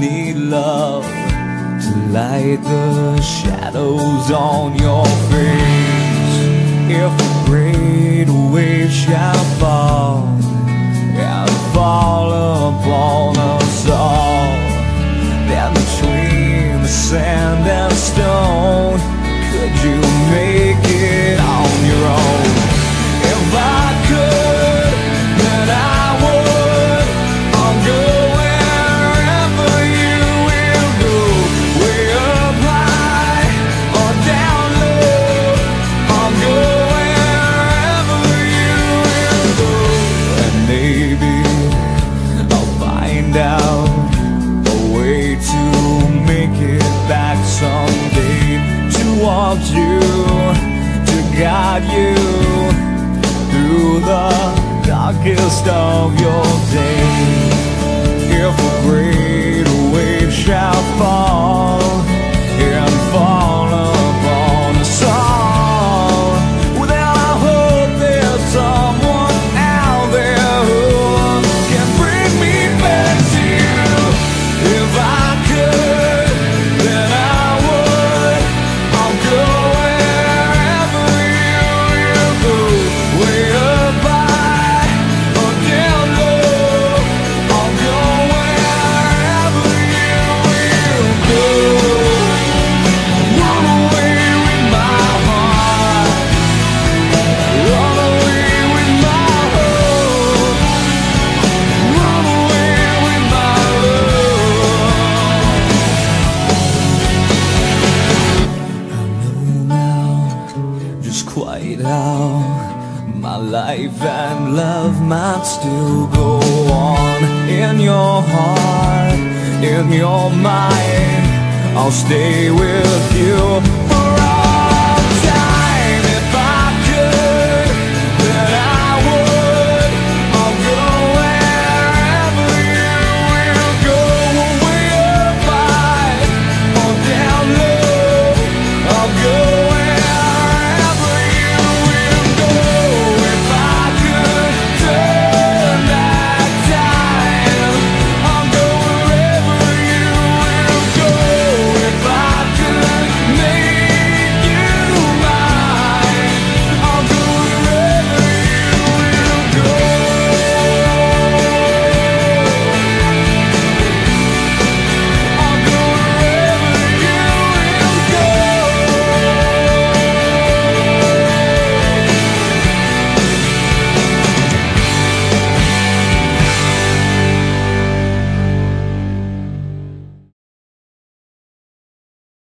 need love to light the shadows on your face. If a great wave shall fall and fall upon us all, then between the sand and stone, could you make it on your own? If I could, then I would. I'll go wherever you will go, way up high or down low. I'll go wherever you will go, and maybe I'll find out a way to make it back someday, to walk you, to guide you through the darkest of your days. If a great wave shall fall and fall upon us all, well, then I hope there's someone out there who can bring me back to you. If I could, then I would. I'll go wherever you will go, way up high or down low. I'll go wherever you will go. Run away with my heart, run away with my hope, run away with my love. I know now just quite how my life and love might still go on. In your heart, in your mind, I'll stay with you.